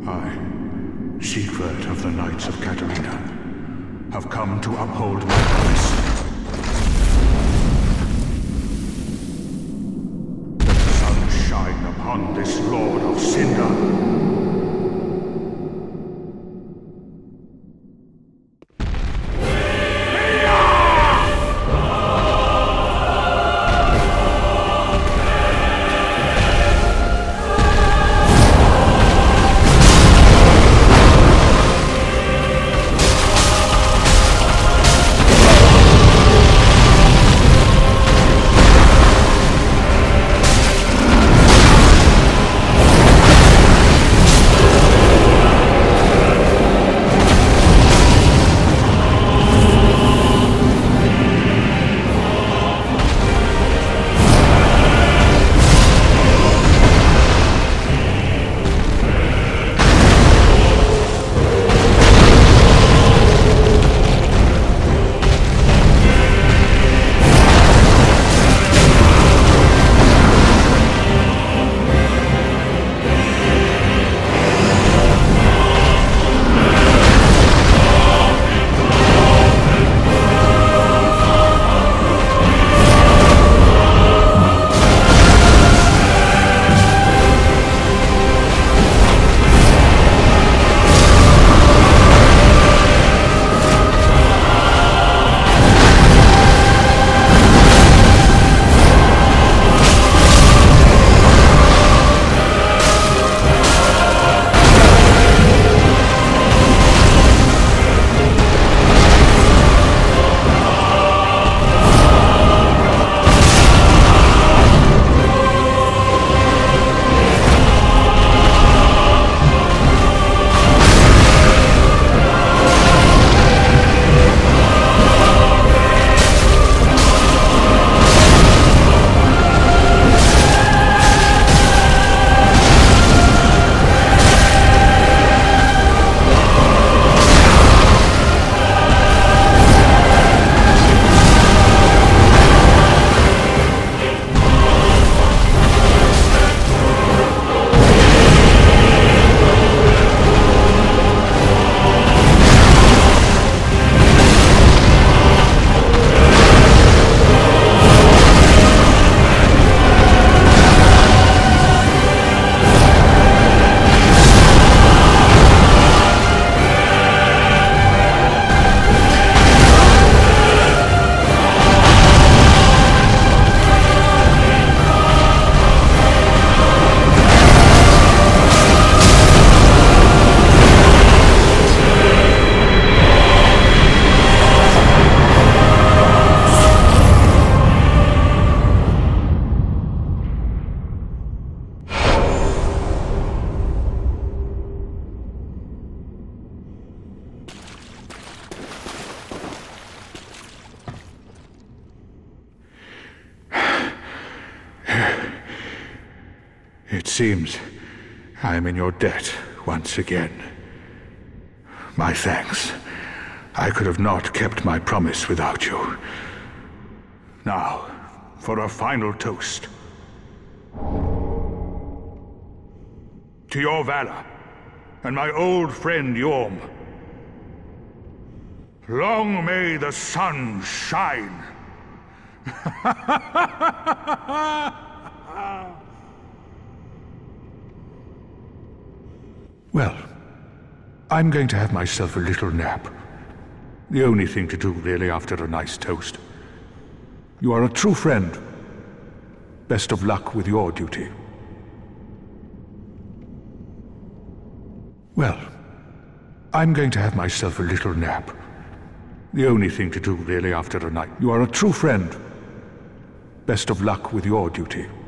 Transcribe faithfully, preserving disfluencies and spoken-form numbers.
I, Siegward of the Knights of Catarina, have come to uphold my promise. Let the sun shine upon this Lord of Cinder. It seems I am in your debt once again. My thanks. I could have not kept my promise without you. Now, for a final toast. To your valor, and my old friend Yorm. Long may the sun shine. Well, I'm going to have myself a little nap. The only thing to do, really, after a nice toast. You are a true friend. Best of luck with your duty. Well, I'm going to have myself a little nap. The only thing to do, really, after a night. You are a true friend. Best of luck with your duty.